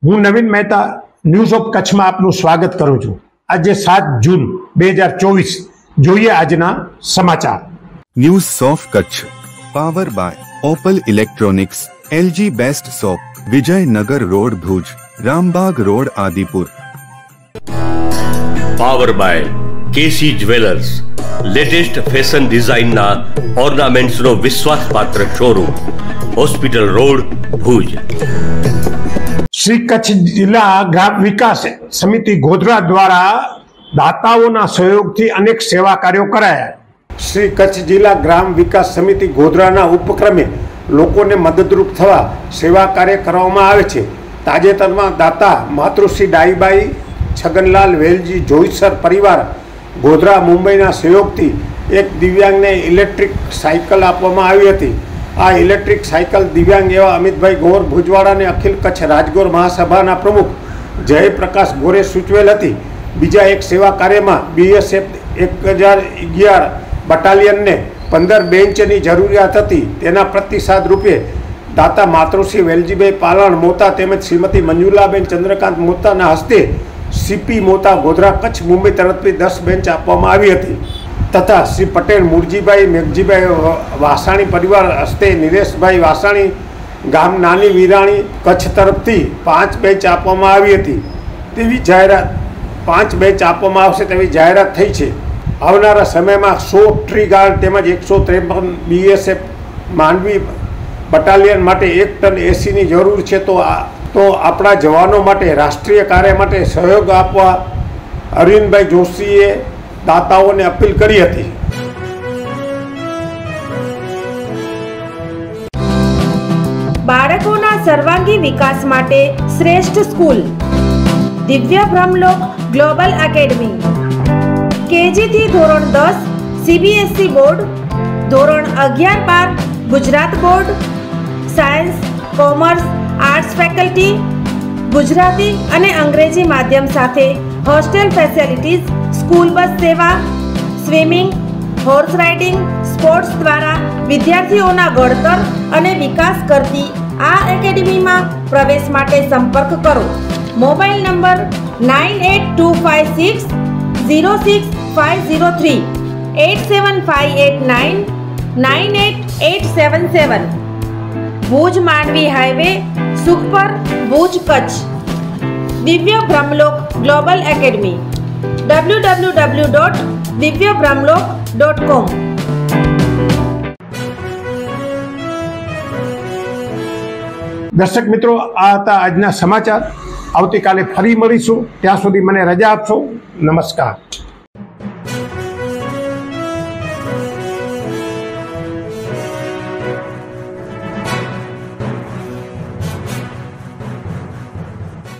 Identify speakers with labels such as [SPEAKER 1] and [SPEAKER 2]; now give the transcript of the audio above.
[SPEAKER 1] હું નવીન Mehta news of કચ્છમાં આપનું સ્વાગત કરું છું। આજે 7 જૂન 2024 જોઈએ આજના સમાચાર।
[SPEAKER 2] News of Kutch power by Opal electronics, LG best shop, Vijaynagar road Bhuj, Rambag road Adipur.
[SPEAKER 3] Power by KC jewellers, latest fashion ડિઝાઇનના ઓર્નામેન્ટ્સનો વિશ્વાસપાત્ર showroom, hospital road Bhuj.
[SPEAKER 1] Shri Kutch जिला ग्राम विकास समिति गोधरा द्वारा दाताओं सहयोग थी अनेक सेवा कार्यों कराया। श्री कच्छ जिला ग्राम विकास समिति गोधरा उपक्रमे लोगों ने मददरूप थवा सेवा कार्य करवामां आवे छे। ताजेतरमां दाता मातृश्री डाईबाई छगनलाल वेलजी जोईसर परिवार गोधरा मुंबईना सहयोगथी एक दिव्यांग ने इलेक्ट्रिक साइकल आपवामां आवी हती। आ इलेक्ट्रिक साइकल दिव्यांग एवं अमितभाई गोर भुजवाड़ा ने अखिल कच्छ राजगोर महासभा प्रमुख जयप्रकाश गोरे सूचवेल हती। बीजा एक सेवा कार्य में बीएसएफ 1011 बटालियन ने 15 बेंचनी जरूरियात हती। तेना प्रतिसाद रूपे दाता मातृश्री वेलजीभाई पालण मोता तेमज श्रीमती मंजुलाबेन चंद्रकांत मोता हस्ते सीपी मोता गोधरा कच्छ मुंबई तरफथी 10 बेंच आपवामां आवी हती तथा श्री पटेल मुरजीभाई मेघजीभाई वासाणी परिवार हस्ते निलेशभाई वासाणी गाम नानी वीराणी कच्छ तरफथी 5 बेंच आपवामां आवी हती। तेवी जाहेरात 5 बेंच आपवामां आवशे तेवी जाहेरात थई छे। आवनारा समयमां 100 ट्री गार्ड तेमज 153 बीएसएफ मांडवी बटालियन माटे 1 टन एसी नी जरूर छे। तो आपणा जवानों माटे राष्ट्रीय कार्य माटे सहयोग आपवा अरविंदभाई जोशीए दाताओं ने अपील करी हती।
[SPEAKER 4] बाळकोना सर्वांगी विकास माटे श्रेष्ठ school Divya Brahmlok global academy. KG थी धोरण 10 सीबीएसई बोर्ड, धोरण 11-12 Gujarat board, science, commerce, arts faculty, Gujarati अने अंग्रेजी माध्यम साथे होस्टेल फेसिलिटीज, स्कूल बस सेवा, स्विमिंग, होर्स राइडिंग, स्पोर्ट्स द्वारा विद्यार्थीओना घड़तर अने विकास करती आ एकेडमी में प्रवेश माटे संपर्क करो। Mobile number 9825606503 87589 98877। Bhuj Mandvi highway Sukhpar Bhuj Kutch. Divya Brahmlok global academy www.divyabrahmlok.com।
[SPEAKER 1] दर्शक मित्रों, आ हता आजना समाचार। आवती काले फरी मळीशुं, त्यां सुधी मने रजा आपशो। नमस्कार।